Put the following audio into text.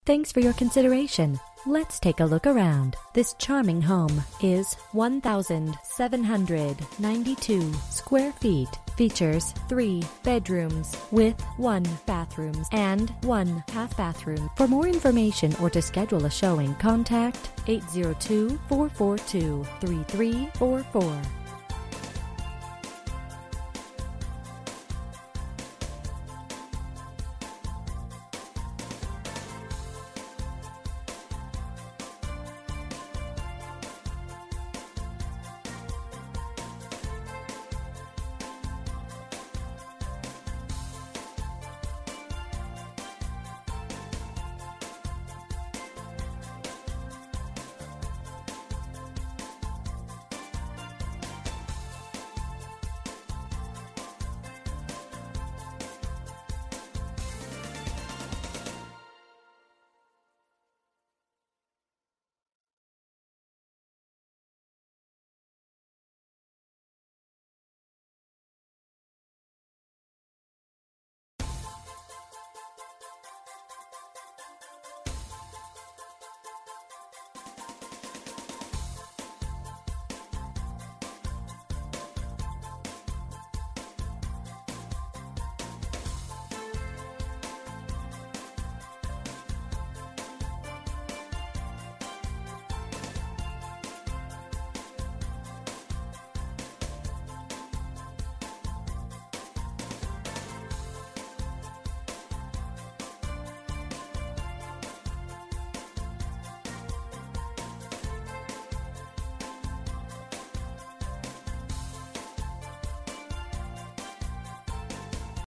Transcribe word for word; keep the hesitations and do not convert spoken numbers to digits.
Thanks for your consideration. Let's take a look around. This charming home is one thousand seven hundred ninety-two square feet. Features three bedrooms with one bathroom and one half bathroom. For more information or to schedule a showing, contact eight zero two, four four two, three three four four.